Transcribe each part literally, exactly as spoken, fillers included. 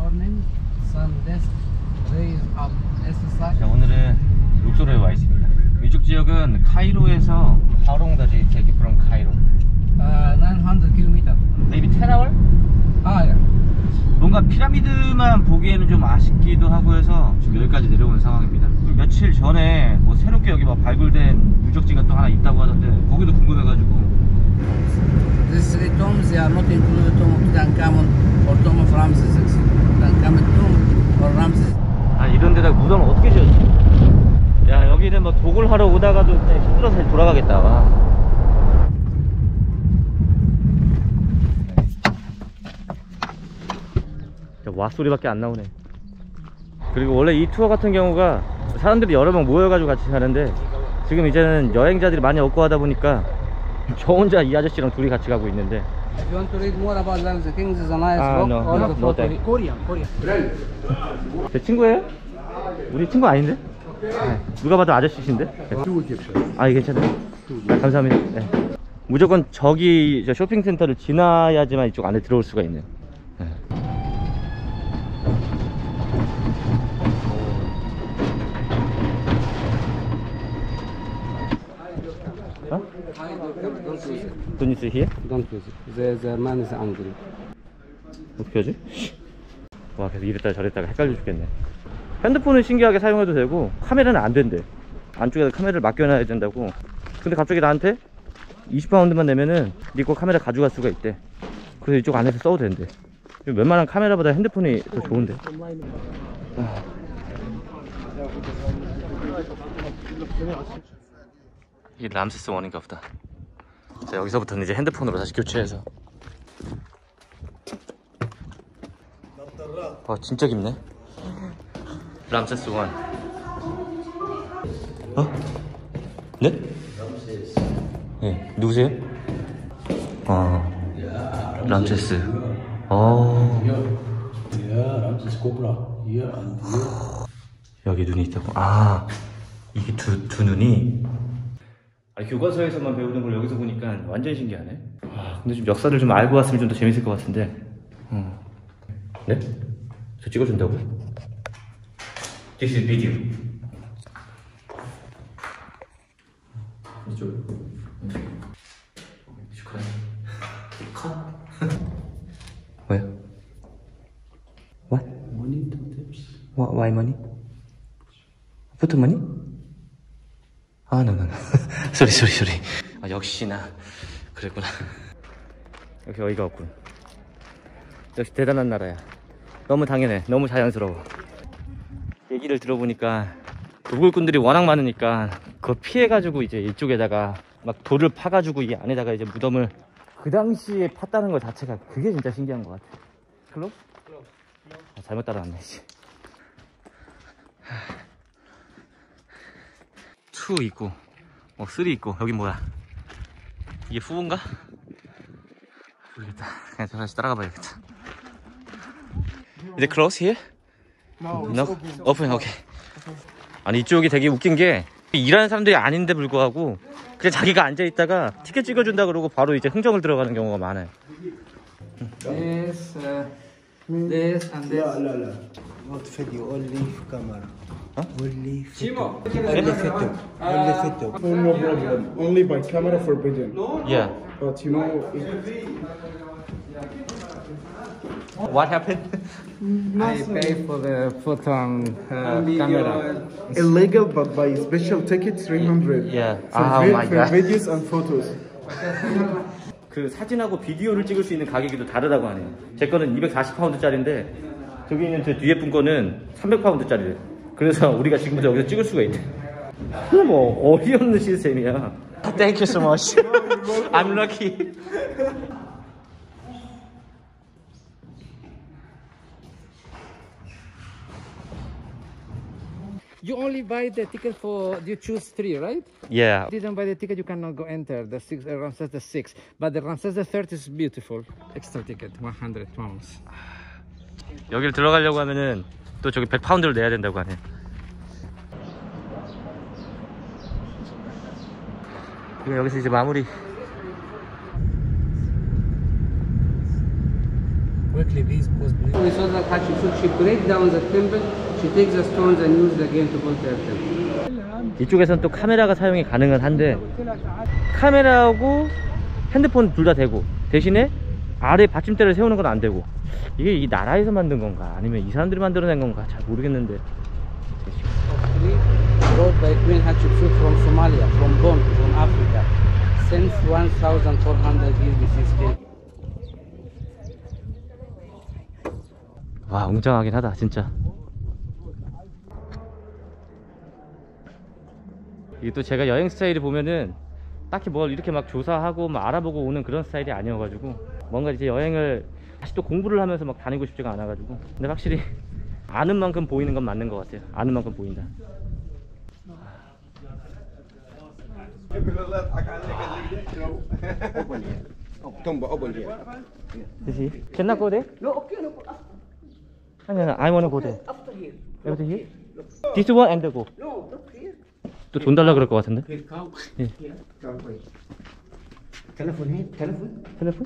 자, 오늘은 룩소르에 와 있습니다. 이쪽 지역은 카이로에서 How long does it take from Cairo? Uh, nine hundred kilometers. Maybe ten hours? Ah, yeah. 뭔가 피라미드만 보기에는 좀 아쉽기도 하고 해서 지금 여기까지 내려오는 상황입니다. 며칠 전에 뭐 새롭게 여기 막 발굴된 유적지가 또 하나 있다고 하던데 거기도 궁금해가지고. These three tombs, they are not included tomb of Tutankhamun or tomb of Ramses. Tutankhamun tomb or Ramses. 아, 이런 데다가 무덤을 어떻게 지었지? 야, 여기는 뭐 도굴 하러 오다가도 힘들어서 돌아가겠다. 와. 와 소리밖에 안 나오네. 그리고 원래 이 투어 같은 경우가 사람들이 여러 명 모여가지고 같이 가는데 지금 이제는 여행자들이 많이 없고 하다 보니까 저 혼자 이 아저씨랑 둘이 같이 가고 있는데. If you want to read more about Ramses the King, this is a nice 아, book. no, All no, the no, photo- thank. Korean, Korean. 제 친구예요? 우리 친구 아닌데? 네. 누가 봐도 아저씨신데? 아, 이게 괜찮아요? 아, 감사합니다. 네. 무조건 저기 저 쇼핑센터를 지나야지만 이쪽 안에 들어올 수가 있네요. 네. 어? Don't you see here? Don't use it. The, the man is angry. 어떻게 하지? 와, 계속 이랬다가 저랬다가 헷갈려 죽겠네. 핸드폰은 신기하게 사용해도 되고 카메라는 안 된대. 안쪽에다 카메라를 맡겨놔야 된다고. 근데 갑자기 나한테 이십 파운드만 내면은 네 거 카메라 가져갈 수가 있대. 그래서 이쪽 안에서 써도 된대. 웬만한 카메라보다 핸드폰이 더 좋은데. 아. 이게 람세스 원인가 보다. 자, 여기서부터는 이제 핸드폰으로 다시 교체해서. 와, 진짜 깊네. 람세스 원. 어? 네? 네, 누구세요? 아, 람세스. 어. 여기 눈이 있다고. 아, 이게 두, 두 눈이. 아, 교과서에서만 배우는 걸 여기서 보니까 완전 신기하네. 아, 근데 좀 역사를 좀 알고 왔으면 좀 더 재밌을 것 같은데. 어. 네? 저 찍어준다고? This is video. 이쪽. 축하해. 컷. 뭐야? What? Money to tips. What? Why money? Put money? 아, no, no, no. 쏘리, 쏘리, 쏘리. 아, 역시나. 그랬구나. 역시 어이가 없군. 역시 대단한 나라야. 너무 당연해. 너무 자연스러워. 얘기를 들어보니까 도굴꾼들이 워낙 많으니까 그거 피해가지고 이제 이쪽에다가 막 돌을 파가지고 이 안에다가 이제 무덤을 그 당시에 팠다는 것 자체가 그게 진짜 신기한 것 같아. 클럽? 아, 잘못 따라왔네. 투 있고 어, 쓰리 있고 여기 뭐야? 이게 후인가? 모르겠다. 그냥 다시 따라가 봐야겠다. Is it close here? No, No? Open, okay. 아니 이쪽이 되게 웃긴 게 일하는 사람들이 아닌데 불구하고 그냥 자기가 앉아있다가 티켓 찍어준다 그러고 바로 이제 흥정을 들어가는 경우가 많아요. This, uh, this and this. لا لا لا not video only camera Huh? only Chimo. only photo only photo Oh, no problem. Only by camera forbidden. Yeah. But you know, it, What happened? I pay for the photon uh, camera. illegal, but by special ticket, three hundred. Yeah. For, Oh vi- my for god. videos and photos. 그 사진하고 비디오를 찍을 수 있는 가격이 또 다르다고 하네요. 제 거는 이백사십 파운드짜리인데 저기 있는 저 뒤에 분 거는 삼백 파운드짜리래. 그래서 우리가 지금부터 여기서 찍을 수가 있대. 뭐 어이없는 시스템이야. Thank you so much. I'm lucky. You only buy the ticket for, you choose three, right? Yeah. If you didn't buy the ticket, you cannot go enter the six, uh, Ramses the six. But the Ramses the third is beautiful. Extra ticket, one hundred pounds. 여기를 들어가려고 하면은 또 저기 백 파운드를 내야 된다고 하네. 그럼 여기서 이제 마무리. quickly, please, please. We saw that Hatshepsut, she break down the temple, she takes the stones and use it again to build her temple. 이쪽에서는 또 카메라가 사용이 가능은 한데 카메라하고 핸드폰 둘 다 되고 대신에 아래 받침대를 세우는 건 안 되고 이게 이 나라에서 만든 건가 아니면 이 사람들이 만들어낸 건가 잘 모르겠는데 Brought by Queen Hatshepsut from Somalia, from Bon, from Africa. Since fourteen hundred years B C still. 와 웅장하긴 하다 진짜. 이게 또 제가 여행 스타일을 보면은 딱히 뭘 이렇게 막 조사하고 막 알아보고 오는 그런 스타일이 아니어가지고 뭔가 이제 여행을 다시 또 공부를 하면서 막 다니고 싶지가 않아가지고 근데 확실히 아는 만큼 보이는 건 맞는 것 같아요. 아는 만큼 보인다. Is Can I go there? No, okay, no. 아니 아니 I wanna go there. After here. After here? This one and go. No, look here. 또 돈 달라 그럴 것 같은데? Here, come. 예. Here, come, wait. Telephone here, telephone. 텔레폰?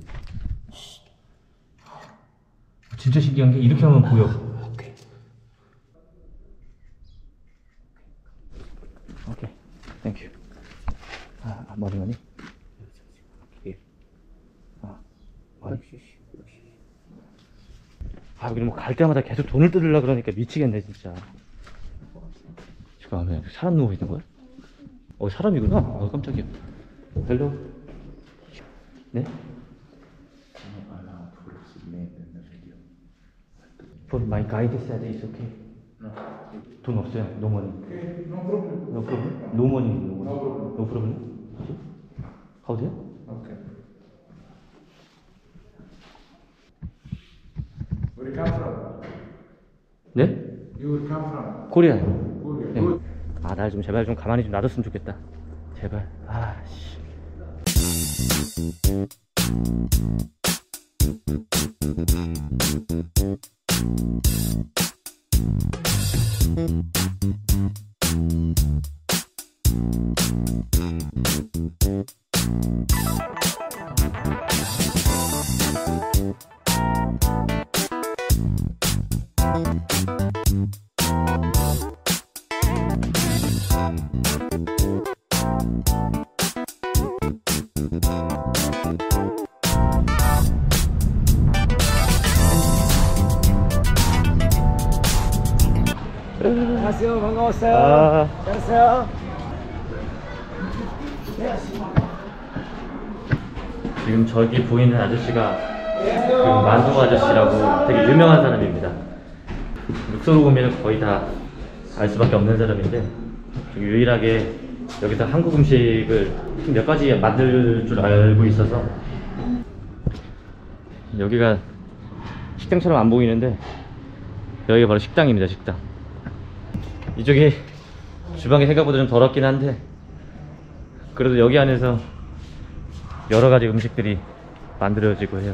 진짜 신기한 게 이렇게 하면 보여. Okay. 오케이. 땡큐. 아, 머리 머리. Here. 아, 머리. 아, 여기 뭐 갈 때마다 계속 돈을 뜯으려 그러니까 미치겠네 진짜. 지금 사람 누워 있는 거야? 어, 사람이구나. 어, 깜짝이야. 헬로. 네? But my guide said it's okay. 돈 없어요. No money. No problem. No problem. No money. No money. No problem. How do you? Okay. Where you come from? 네? You will come from? 코리아. Korea. 네. Good. 아, 날 좀 제발 좀 가만히 좀 놔뒀으면 좋겠다. 제발. 아, 씨. 안녕하세요. 반가웠어요. 아, 안녕하세요. 지금 저기 보이는 아저씨가 그 만두 아저씨라고 되게 유명한 사람입니다. 룩소로 보면 거의 다 알 수밖에 없는 사람인데 유일하게 여기서 한국 음식을 몇 가지 만들 줄 알고 있어서 여기가 식당처럼 안 보이는데 여기가 바로 식당입니다. 식당. 이쪽이 주방이 생각보다 좀 더럽긴 한데 그래도 여기 안에서 여러가지 음식들이 만들어지고 해요.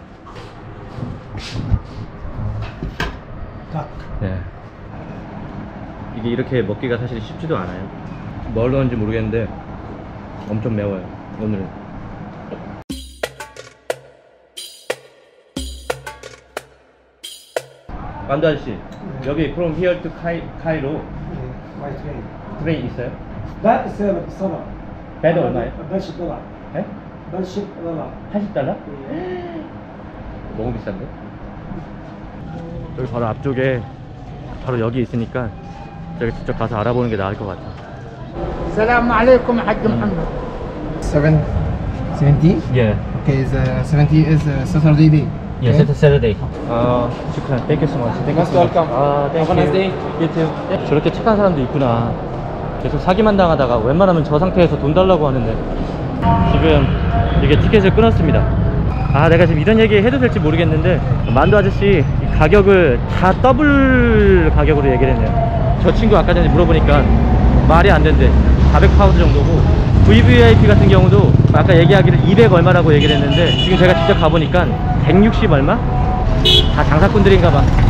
네. 이게 이렇게 먹기가 사실 쉽지도 않아요. 뭘 넣었는지 모르겠는데 엄청 매워요 오늘은. 만두 아저씨, 여기 from here to Kai, Cairo My train. 트레인 있어요? That is seven, seven. 배도 얼마예요? 팔십 달러. 네? 팔십 달러. 팔십 달러? 너무 비싼데? 여기 바로 앞쪽에 바로 여기 있으니까 저기 직접 가서 알아보는 게 나을 것 같아. السلام عليكم حاج محمد. Seven, seventy. 예. Okay, the seventy is uh, Saturday day. 예, 세트 세터데이. 아, 축하. 땡큐 소 마치. 땡큐 소 마치. 아, 땡큐. 유튜브. 저렇게 착한 사람도 있구나. 계속 사기만 당하다가 웬만하면 저 상태에서 돈 달라고 하는데 지금 이게 티켓을 끊었습니다. 아, 내가 지금 이런 얘기 해도 될지 모르겠는데 만두 아저씨 이 가격을 다 더블 가격으로 얘기를 했네요. 저 친구 아까 전에 물어보니까 말이 안 된대. 사백 파운드 정도고 브이브이아이피 같은 경우도 아까 얘기하기를 이백 얼마라고 얘기를 했는데 지금 제가 직접 가보니까 백육십 얼마? 다 장사꾼들인가 봐.